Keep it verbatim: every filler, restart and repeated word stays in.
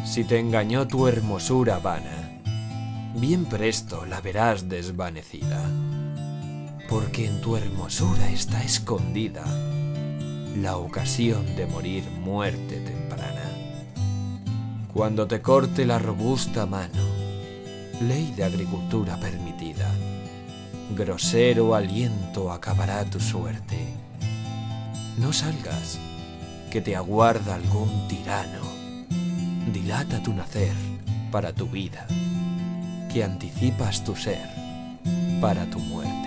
Si te engañó tu hermosura vana, bien presto la verás desvanecida, porque en tu hermosura está escondida la ocasión de morir muerte temprana. Cuando te corte la robusta mano, ley de agricultura permitida, grosero aliento acabará tu suerte. No salgas, que te aguarda algún tirano. Dilata tu nacer para tu vida, que anticipas tu ser para tu muerte.